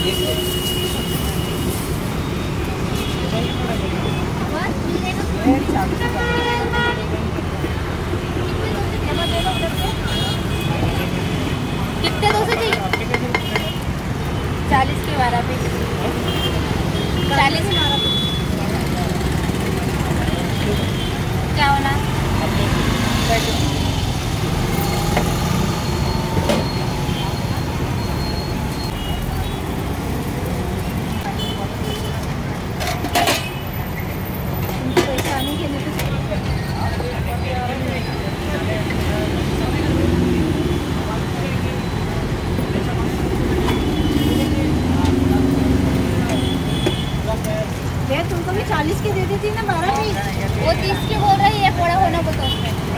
कितने डोसे चाहिए? 40 के 12 पीस। 40 के 12 पीस। क्या होना? परेशानी के लिए तुमको भी 40 के दे देती ना 12 पीस। वो 30 के बोल रही है, थोड़ा होना बताओ।